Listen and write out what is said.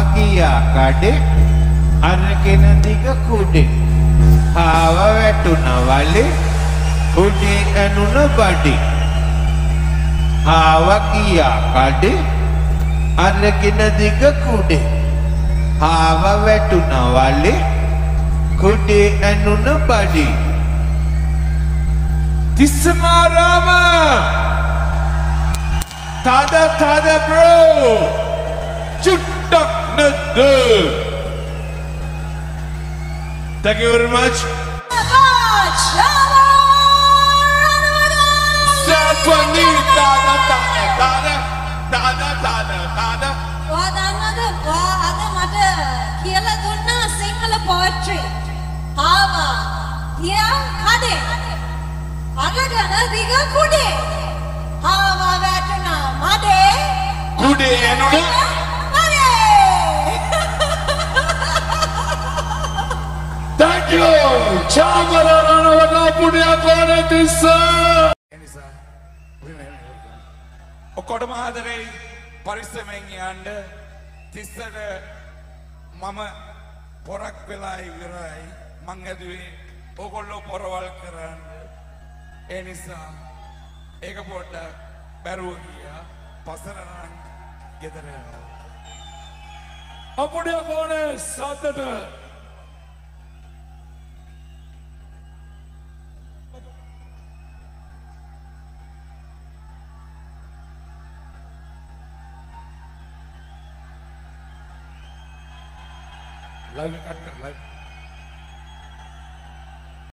කියා කඩේ අරගෙන දිග කුඩේ ආව වැටුණ වලේ කුඩේ ඇනුන බඩේ ආව කියා කඩේ අරගෙන දිග කුඩේ ආව වැටුණ වලේ කුඩේ ඇනුන බඩේ thissamaharama tada bro chuttak nadda. Thank you very much. Chamara Ranawaka. Sapani tada. Wa dannada wa ada mata kiyala dunna sinhala poetry. Hava tiya kade. Aragana diga kude. Hava වැටුණා මඩේ. Kude ඇනුන Thank you, Chamara Ranawaka Punya Kone Tissa. ඔක්කොටම ආදරේ පරිස්සමෙන් යන්න. තිස්සට මම පොරක් වෙලා ඉවරයි. මං ඇදුවේ ඕගොල්ලෝ පොරවල් කරන්න. ඒ නිසා ඒක පොඩ්ඩක් බැරුව ගියා. පසර නම් ගෙදර යනවා. අපුඩිය කෝනේ සද්දට Live cut live.